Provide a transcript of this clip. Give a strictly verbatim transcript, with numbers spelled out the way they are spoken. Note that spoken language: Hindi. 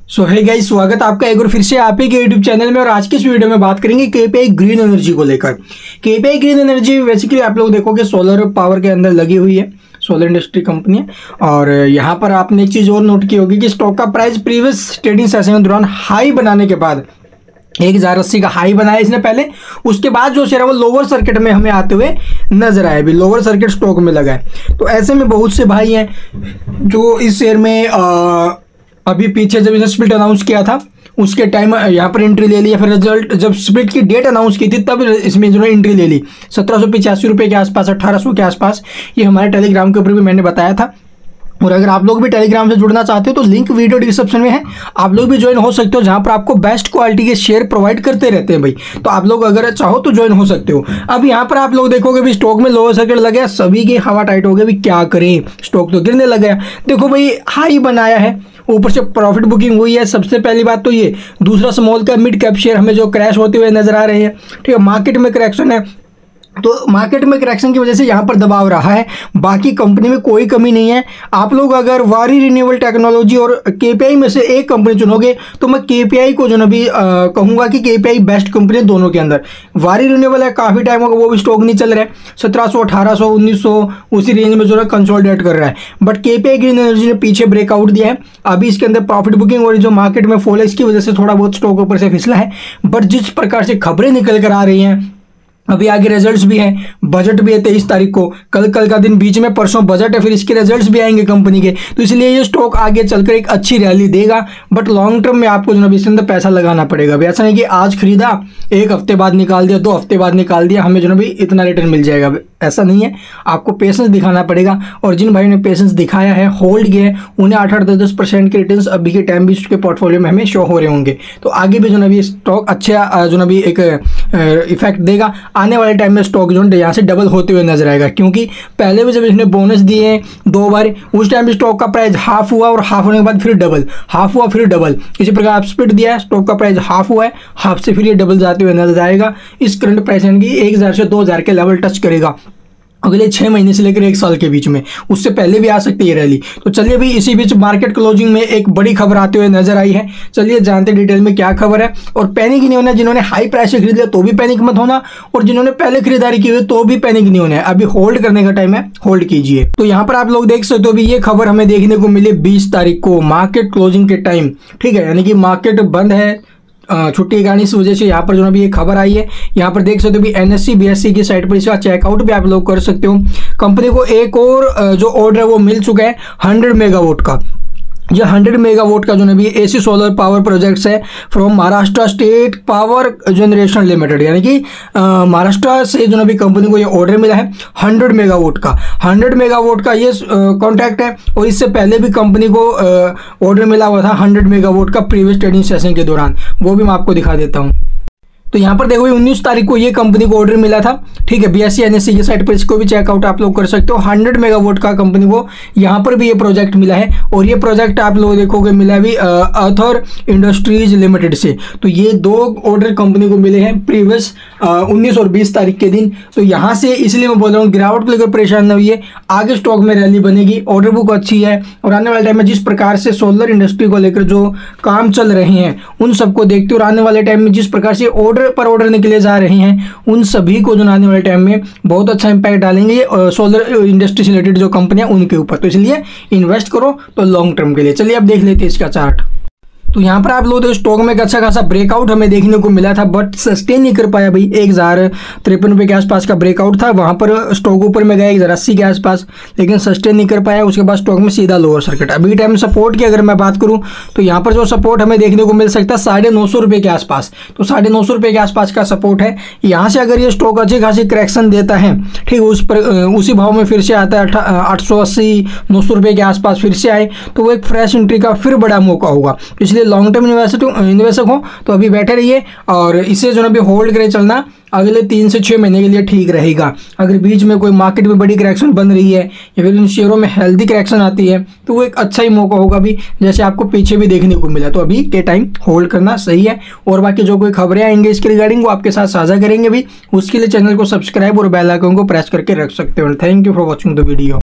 सो है गाइस, स्वागत आपका एक बार फिर से आप ही के यूट्यूब चैनल में। और आज की इस वीडियो में बात करेंगे केपीआई ग्रीन एनर्जी को लेकर। केपीआई ग्रीन एनर्जी बेसिकली आप लोग देखोगे सोलर पावर के अंदर लगी हुई है, सोलर इंडस्ट्री कंपनी है। और यहाँ पर आपने एक चीज़ और नोट की होगी कि स्टॉक का प्राइस प्रीवियस ट्रेडिंग सेशन के दौरान हाई बनाने के बाद एक हज़ार अस्सी का हाई बनाया इसने पहले, उसके बाद जो शेयर है वो लोअर सर्किट में हमें आते हुए नजर आए, भी लोअर सर्किट स्टॉक में लगा है। तो ऐसे में बहुत से भाई हैं जो इस शेयर में आ, अभी पीछे जब इसने स्प्लिट अनाउंस किया था उसके टाइम यहाँ पर एंट्री ले ली, या फिर रिजल्ट जब स्प्लिट की डेट अनाउंस की थी तब इसमें इन्होंने एंट्री ले ली सत्रह सौ पिचासी रुपये के आसपास, अट्ठारह सौ के आसपास। ये हमारे टेलीग्राम के ऊपर भी मैंने बताया था। और अगर आप लोग भी टेलीग्राम से जुड़ना चाहते हो तो लिंक वीडियो डिस्क्रिप्शन में है, आप लोग भी ज्वाइन हो सकते हो, जहां पर आपको बेस्ट क्वालिटी के शेयर प्रोवाइड करते रहते हैं भाई। तो आप लोग अगर चाहो तो ज्वाइन हो सकते हो। अब यहाँ पर आप लोग देखोगे भी स्टॉक में लोअर सर्किट लगे, सभी की हवा टाइट हो गई, भी क्या करें, स्टॉक तो गिरने लग गया। देखो भाई हाई बनाया है, ऊपर से प्रॉफिट बुकिंग हुई है, सबसे पहली बात तो ये। दूसरा small cap mid cap share हमें जो क्रैश होते हुए नजर आ रहे हैं, ठीक है। मार्केट में करेक्शन है, तो मार्केट में करेक्शन की वजह से यहाँ पर दबाव रहा है, बाकी कंपनी में कोई कमी नहीं है। आप लोग अगर वारी रिन्यूएबल टेक्नोलॉजी और केपीआई में से एक कंपनी चुनोगे तो मैं केपीआई को जो ना भी कहूँगा कि केपीआई बेस्ट कंपनी है दोनों के अंदर। वारी रिन्यूएबल है, काफ़ी टाइम होगा वो भी स्टॉक नहीं चल रहा है, सत्रह सौ अठारह सौ उन्नीस सौ उसी रेंज में जो है कंसोलिडेट कर रहा है। बट केपीआई ग्रीन एनर्जी ने पीछे ब्रेकआउट दिया है, अभी इसके अंदर प्रॉफिट बुकिंग और जो मार्केट में फॉल है इसकी वजह से थोड़ा बहुत स्टॉक ऊपर से फिसला है। बट जिस प्रकार से खबरें निकल कर आ रही हैं, अभी आगे रिजल्ट्स भी हैं, बजट भी है तेईस तारीख को, कल कल का दिन बीच में, परसों बजट है, फिर इसके रिजल्ट्स भी आएंगे कंपनी के। तो इसलिए ये स्टॉक आगे चलकर एक अच्छी रैली देगा। बट लॉन्ग टर्म में आपको जो है इसके अंदर पैसा लगाना पड़ेगा। अभी ऐसा नहीं कि आज खरीदा एक हफ्ते बाद निकाल दिया, दो हफ्ते बाद निकाल दिया, हमें जो है इतना रिटर्न मिल जाएगा, ऐसा नहीं है। आपको पेशेंस दिखाना पड़ेगा। और जिन भाइयों ने पेशेंस दिखाया है, होल्ड किया है, उन्हें आठ आठ दस दस परसेंट के रिटर्न अभी के टाइम भी उसके पोर्टफोलियो में हमें शो हो रहे होंगे। तो आगे भी जो है स्टॉक अच्छा जो है एक इफेक्ट देगा। आने वाले टाइम में स्टॉक जो है यहाँ से डबल होते हुए नजर आएगा, क्योंकि पहले भी जब इसने बोनस दिए हैं दो बार, उस टाइम भी स्टॉक का प्राइस हाफ हुआ और हाफ होने के बाद फिर डबल, हाफ हुआ फिर डबल। इसी प्रकार आप स्प्लिट दिया है, स्टॉक का प्राइस हाफ हुआ है, हाफ से फिर ये डबल जाते हुए नजर आएगा। इस करंट प्राइस की एक हज़ार से दो हज़ार के लेवल टच करेगा अगले छः महीने से लेकर एक साल के बीच में, उससे पहले भी आ सकती है रैली। तो चलिए भी इसी बीच मार्केट क्लोजिंग में एक बड़ी खबर आते हुए नजर आई है, चलिए जानते डिटेल में क्या खबर है। और पैनिक नहीं होना, जिन्होंने हाई प्राइस से खरीद लिया तो भी पैनिक मत होना, और जिन्होंने पहले खरीदारी की हुई तो भी पैनिक नहीं होना है। अभी होल्ड करने का टाइम है, होल्ड कीजिए। तो यहाँ पर आप लोग देख सकते हो भी ये खबर हमें देखने को मिली बीस तारीख को मार्केट क्लोजिंग के टाइम, ठीक है। यानी कि मार्केट बंद है, छुट्टी के कारण, इस वजह से यहाँ पर जो अभी ये खबर आई है। यहाँ पर देख सकते हो भी एनएससी बीएससी की साइट पर इसका चेकआउट भी आप लोग कर सकते हो। कंपनी को एक और जो ऑर्डर है वो मिल चुका है हंड्रेड मेगावाट का। ये हंड्रेड मेगावाट का जो है A C solar power projects है from Maharashtra state power generation limited, यानी कि महाराष्ट्र से जो है कंपनी को ये ऑर्डर मिला है हंड्रेड मेगावाट का। हंड्रेड मेगावाट का ये कॉन्ट्रैक्ट है, और इससे पहले भी कंपनी को ऑर्डर मिला हुआ था हंड्रेड मेगावाट का प्रीवियस ट्रेडिंग सेशन के दौरान, वो भी मैं आपको दिखा देता हूँ। तो यहाँ पर देखो उन्नीस तारीख को ये कंपनी को ऑर्डर मिला था, ठीक है। बीएससी एनएससी की साइट पर इसको भी चेकआउट आप लोग कर सकते हो। हंड्रेड मेगावाट का कंपनी को यहाँ पर भी ये प्रोजेक्ट मिला है, और ये प्रोजेक्ट आप लोग देखोगे मिला भी अथर इंडस्ट्रीज लिमिटेड से। तो ये दो ऑर्डर कंपनी को मिले हैं प्रीवियस उन्नीस और बीस तारीख के दिन। तो यहाँ से इसलिए मैं बोल रहा हूँ गिरावट को लेकर परेशान न हुई, आगे स्टॉक में रैली बनेगी, ऑर्डर बुक अच्छी है। और आने वाले टाइम में जिस प्रकार से सोलर इंडस्ट्री को लेकर जो काम चल रहे हैं उन सबको देखते हुए, और आने वाले टाइम में जिस प्रकार से ऑर्डर पर ऑर्डर निकले जा रहे हैं, उन सभी को जो आने वाले टाइम में बहुत अच्छा इंपैक्ट डालेंगे सोलर इंडस्ट्री से रिलेटेड जो कंपनियां उनके ऊपर। तो इसलिए इन्वेस्ट करो तो लॉन्ग टर्म के लिए। चलिए अब देख लेते हैं इसका चार्ट। तो यहाँ पर आप लोग तो स्टॉक में एक अच्छा खासा ब्रेकआउट हमें देखने को मिला था, बट सस्टेन नहीं कर पाया भाई। एक हज़ार तिरपन रुपये के आसपास का ब्रेकआउट था, वहाँ पर स्टॉक ऊपर में गया एक हज़ार अस्सी के आसपास, लेकिन सस्टेन नहीं कर पाया। उसके बाद स्टॉक में सीधा लोअर सर्किट। अभी टाइम सपोर्ट की अगर मैं बात करूँ तो यहाँ पर जो सपोर्ट हमें देखने को मिल सकता है साढ़े नौ सौ रुपये के आसपास। तो साढ़े नौ सौ रुपये के आसपास का सपोर्ट है। यहाँ से अगर ये स्टॉक अच्छी खासी करेक्शन देता है, ठीक, उस पर उसी भाव में फिर से आता है आठ सौ अस्सी नौ सौ रुपये के आसपास फिर से आए, तो वो एक फ्रेश एंट्री का फिर बड़ा मौका होगा। इसलिए लॉन्ग टर्म इन्वेस्टर इन्वेस्टर हो तो अभी बैठे रहिए, और इसे जो है अभी होल्ड करे चलना अगले तीन से छः महीने के लिए ठीक रहेगा। अगर बीच में कोई मार्केट में बड़ी करेक्शन बन रही है या फिर इन शेयरों में हेल्दी करेक्शन आती है तो वो एक अच्छा ही मौका होगा भी, जैसे आपको पीछे भी देखने को मिला। तो अभी के टाइम होल्ड करना सही है। और बाकी जो कोई खबरें आएंगे इसके रिगार्डिंग वो आपके साथ साझा करेंगे भी, उसके लिए चैनल को सब्सक्राइब और बेल आइकन को प्रेस करके रख सकते हो। Thank you for watching the video.